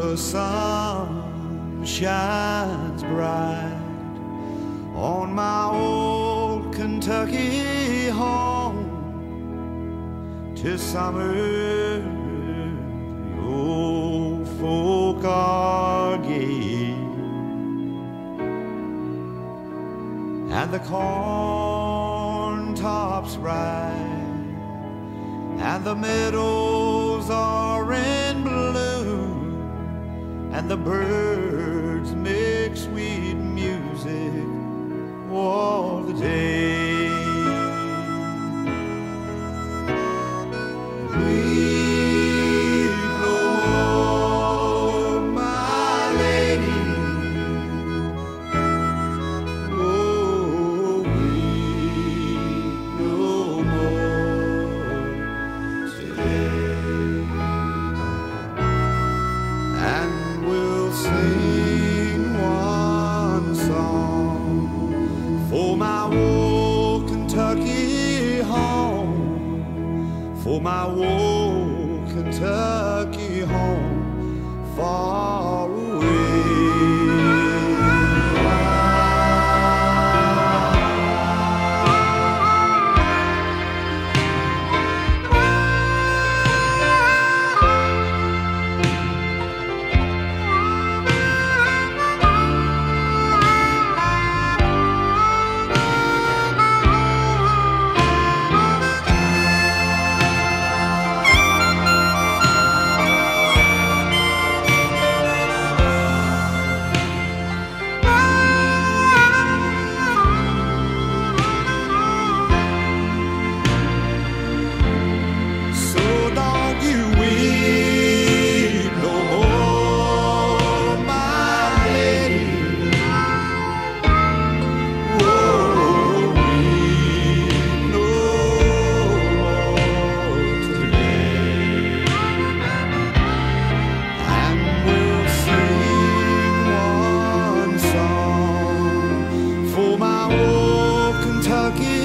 the sun shines bright on my old Kentucky home. 'Tis summer, the old folk are gay, and the corn tops bright, and the meadows are in bloom, and the birds make sweet music all the day. Weep no more, my lady. Oh, weep no more today. And we'll sing one song for my old Kentucky home, for my old Kentucky home far away.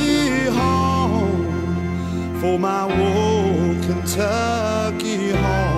For my old Kentucky home.